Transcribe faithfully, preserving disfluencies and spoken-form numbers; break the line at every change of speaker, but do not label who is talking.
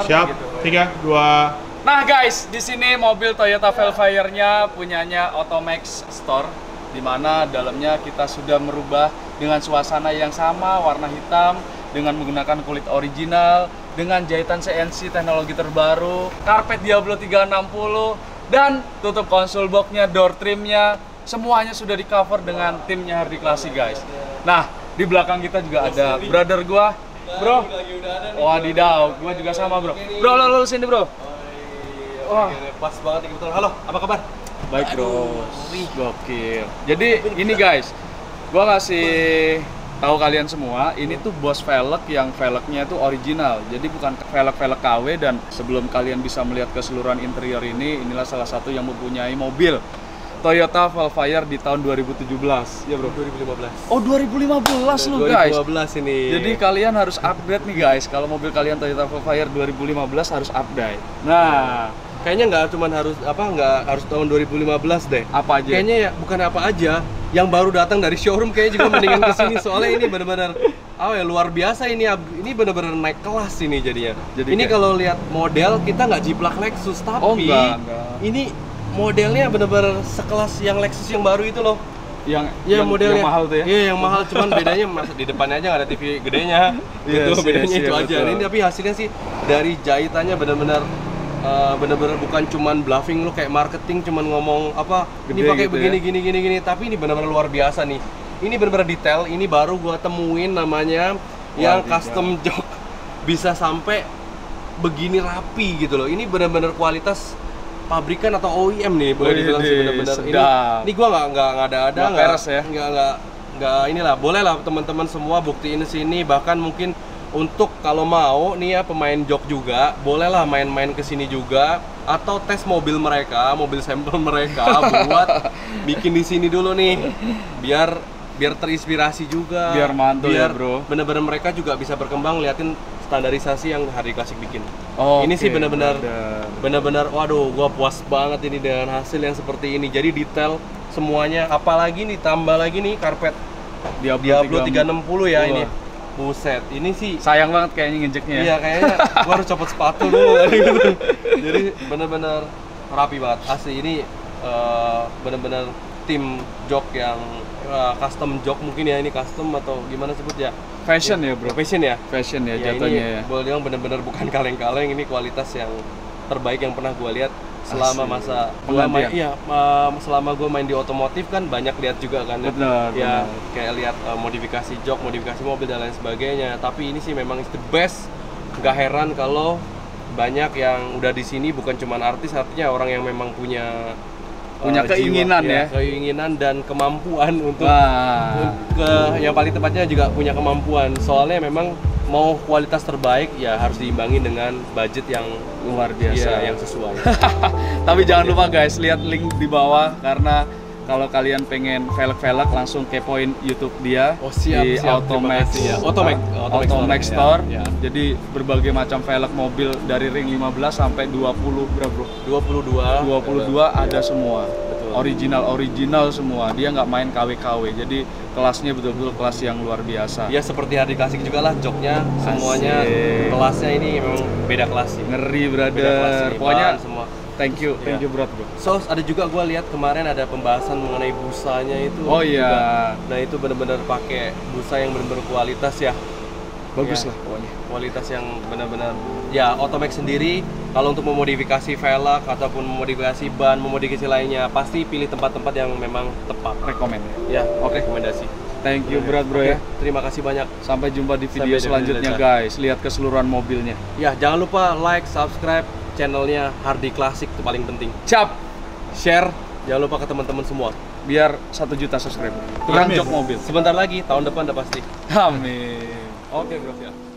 Siap.
Gitu.
Tiga, dua.
Nah guys, di sini mobil Toyota Velfire-nya punyanya Otomax Store, di mana dalamnya kita sudah merubah dengan suasana yang sama, warna hitam, dengan menggunakan kulit original, dengan jahitan C N C teknologi terbaru, karpet Diablo tiga enam puluh, dan tutup konsol box-nya, door trim-nya, semuanya sudah di cover dengan timnya Hardy Classic guys. Nah, di belakang kita juga ada brother gua, bro. Wadidaw, gua juga sama bro. Bro, lo lo sini bro.
Wah, pas banget nih kebetulan. Halo, apa kabar?
Baik bro, gokil. Jadi ini guys, gua kasih tahu kalian semua, ini tuh Boss velg yang velgnya itu original. Jadi bukan velg-velg K W, dan sebelum kalian bisa melihat keseluruhan interior ini, inilah salah satu yang mempunyai mobil Toyota Velfire di tahun dua ribu tujuh belas. Ya bro,
dua ribu lima belas.
Oh dua ribu lima belas lu guys.
dua ribu lima belas ini.
Jadi kalian harus upgrade nih guys. Kalau mobil kalian Toyota Velfire dua ribu lima belas harus update. Nah,
kayaknya nggak cuma harus apa nggak harus tahun dua ribu lima belas deh.
Apa aja?
Kayaknya ya bukan apa aja. Yang baru datang dari showroom kayaknya juga mendingan kesini, soalnya ini benar-benar oh ya luar biasa ini. Ini benar-benar naik kelas ini jadinya. Jadi ini kayak... kalau lihat model kita nggak jiplak Lexus, tapi
oh, enggak, enggak.
Ini modelnya benar-benar sekelas yang Lexus yang baru itu loh.
Yang
ya
yang,
modelnya
yang mahal tuh ya?
Iya yang mahal, cuman bedanya masa di depannya aja nggak ada T V gedenya. Gitu,
yes,
bedanya
yes,
itu
yes,
aja.
betul.
Ini tapi hasilnya sih dari jahitannya benar-benar uh, benar-benar bukan cuman bluffing lu kayak marketing cuman ngomong apa
Gede
ini pakai
gitu
begini
ya?
gini gini gini, tapi ini benar-benar luar biasa nih. Ini benar-benar detail. Ini baru gua temuin namanya yang
Wah,
custom jok bisa sampai begini rapi gitu loh. Ini benar-benar kualitas pabrikan atau O E M nih, boleh dibilang sih benar-benar. Ini, ini gua nggak nggak nggak ada ada
nggak peres ya,
nggak nggak nggak inilah. Boleh lah teman-teman semua buktiin sini, bahkan mungkin untuk kalau mau nih ya pemain jok juga bolehlah main-main ke sini juga, atau tes mobil mereka, mobil sampel mereka buat bikin di sini dulu nih, biar biar terinspirasi juga,
biar mantul
biar
ya bro.
Bener-bener mereka juga bisa berkembang liatin standarisasi yang Hardy Classic bikin.
Oh,
ini
okay.
sih benar-benar benar-benar waduh, gua puas banget ini dengan hasil yang seperti ini. Jadi detail semuanya, apalagi nih tambah lagi nih karpet
Diablo,
Diablo tiga enam puluh ya.
Wah.
Ini buset, ini sih
sayang banget kayaknya nginjeknya ya.
Iya, kayaknya gua harus copot sepatu dulu gitu. Jadi benar-benar rapi banget asli. Ini uh, benar-benar tim jok yang uh, custom jok mungkin ya, ini custom atau gimana sebut ya,
Fashion ya, ya bro.
Fashion ya,
fashion ya,
ya
jatuhnya
ini
ya.
boleh bilang benar-benar bukan kaleng-kaleng. Ini kualitas yang terbaik yang pernah gua lihat selama
Asli.
masa gua main,
Pengantian.
iya uh, selama gua main di otomotif kan banyak lihat juga kan.
Benar,
ya
benar.
kayak lihat uh, modifikasi jok, modifikasi mobil dan lain sebagainya. Tapi ini sih memang the best. Gak heran kalau banyak yang udah di sini bukan cuma artis, artinya orang yang memang punya
punya
uh,
keinginan
jiwa,
ya,
keinginan dan kemampuan untuk
Wah.
ke yang paling tepatnya juga punya kemampuan. Soalnya memang mau kualitas terbaik ya harus diimbangi dengan budget yang
luar biasa,
ya, yang sesuai.
Tapi jangan lupa guys, lihat link di bawah, karena kalau kalian pengen velg-velg langsung kepoin YouTube dia.
Oh, siap,
di
siap,
Otomax
ya. Otomax,
Otomax,
Otomax
Store.
Ya, ya.
Jadi berbagai macam velg mobil dari ring lima belas sampai dua puluh berapa bro?
dua puluh dua.
dua puluh dua ada semua.
Betul.
Original original semua. Dia nggak main K W K W. Jadi kelasnya betul-betul kelas yang luar biasa.
Ya seperti Hardy Classic juga lah, joknya semuanya
Asik.
kelasnya ini memang beda kelas sih.
Ngeri brother.
Beda kelas sih,
Pokoknya
bahan semua.
thank you, thank
Ya.
you berat bro.
So ada juga gue lihat kemarin ada pembahasan mengenai busanya itu.
Oh iya.
Juga. Nah itu benar-benar pakai busa yang benar-benar kualitas ya.
Bagus
Ya,
lah pokoknya.
Kualitas yang benar-benar ya. Otomax sendiri kalau untuk memodifikasi velg ataupun memodifikasi ban, memodifikasi lainnya pasti pilih tempat-tempat yang memang tepat.
Rekomen
Ya,
Oke.
rekomendasi.
Thank you berat bro
Oke,
ya.
Terima kasih banyak.
Sampai jumpa di
Sampai
video
di
selanjutnya
video
guys. Lihat keseluruhan mobilnya.
Ya, jangan lupa like, subscribe channelnya Hardy Classic, itu paling penting.
Cap.
Share, jangan lupa ke teman-teman semua.
Biar satu juta subscriber. Tukang
Amin.
jok mobil.
Sebentar lagi, tahun depan udah pasti.
Amin. Oke bro ya.